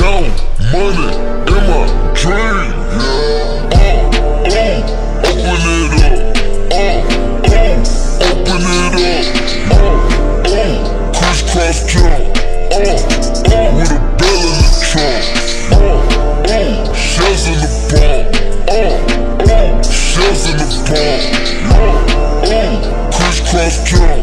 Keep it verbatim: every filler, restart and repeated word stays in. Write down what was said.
Young money in my dream. Yeah. Uh, uh, open it up. Uh, uh, open it up. Uh, uh, crisscross jump. Uh, uh, with a bell in the trunk. Uh, uh, shells in the bump. Uh, uh, shells in the bump. Uh, uh, crisscross jump.